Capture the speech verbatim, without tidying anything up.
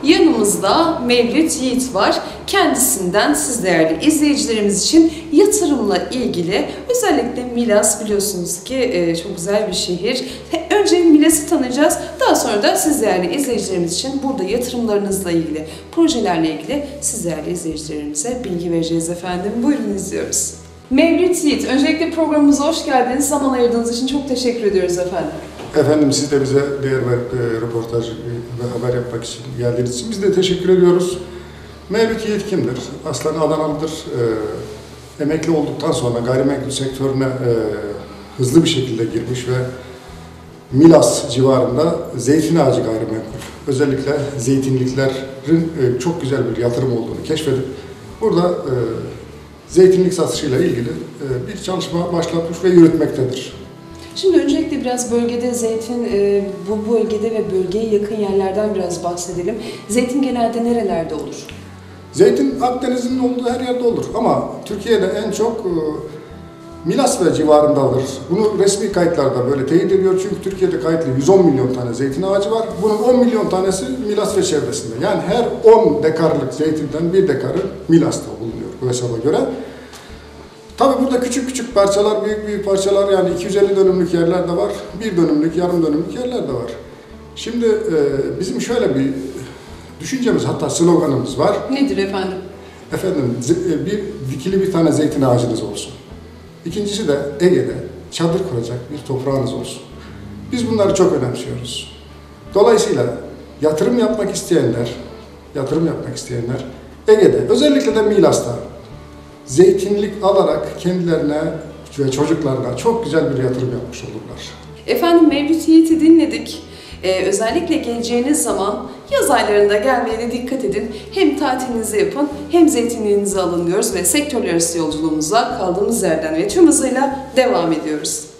Yanımızda Mevlüt Yiğit var. Kendisinden siz değerli izleyicilerimiz için yatırımla ilgili, özellikle Milas biliyorsunuz ki çok güzel bir şehir. Önce Milas'ı tanıyacağız. Daha sonra da siz değerli izleyicilerimiz için burada yatırımlarınızla ilgili, projelerle ilgili siz değerli izleyicilerimize bilgi vereceğiz efendim. Buyurun, izliyoruz. Mevlüt Yiğit, öncelikle programımıza hoş geldiniz. Zaman ayırdığınız için çok teşekkür ediyoruz efendim. Efendim, siz de bize değer verip e, röportaj ve haber yapmak için geldiğiniz için biz de teşekkür ediyoruz. Mevlüt Yiğit kimdir? Aslen Adanalıdır. E, emekli olduktan sonra gayrimenkul sektörüne e, hızlı bir şekilde girmiş ve Milas civarında zeytin ağacı gayrimenkul, özellikle zeytinliklerin e, çok güzel bir yatırım olduğunu keşfedip burada e, zeytinlik satışıyla ilgili e, bir çalışma başlatmış ve yürütmektedir. Şimdi öncelikle biraz bölgede zeytin, bu bölgede ve bölgeye yakın yerlerden biraz bahsedelim. Zeytin genelde nerelerde olur? Zeytin Akdeniz'in olduğu her yerde olur ama Türkiye'de en çok Milas ve civarındadır. Bunu resmi kayıtlarda böyle teyit ediyor çünkü Türkiye'de kayıtlı yüz on milyon tane zeytin ağacı var. Bunun on milyon tanesi Milas ve çevresinde. Yani her on dekarlık zeytinden bir dekarı Milas'ta bulunuyor bu hesaba göre. Tabii burada küçük küçük parçalar, büyük büyük parçalar, yani iki yüz elli dönümlük yerler de var, bir dönümlük, yarım dönümlük yerler de var. Şimdi e, bizim şöyle bir düşüncemiz, hatta sloganımız var. Nedir efendim? Efendim, bir dikili bir tane zeytin ağacınız olsun. İkincisi de Ege'de çadır kuracak bir toprağınız olsun. Biz bunları çok önemsiyoruz. Dolayısıyla yatırım yapmak isteyenler, yatırım yapmak isteyenler Ege'de, özellikle de Milas'ta zeytinlik alarak kendilerine ve çocuklarına çok güzel bir yatırım yapmış olurlar. Efendim, Mevlüt Yiğit'i dinledik. Ee, özellikle geleceğiniz zaman yaz aylarında gelmeye de dikkat edin. Hem tatilinizi yapın hem zeytinliğinizi alın diyoruz ve sektörler arası yolculuğumuza kaldığımız yerden ve tüm hızıyla devam ediyoruz.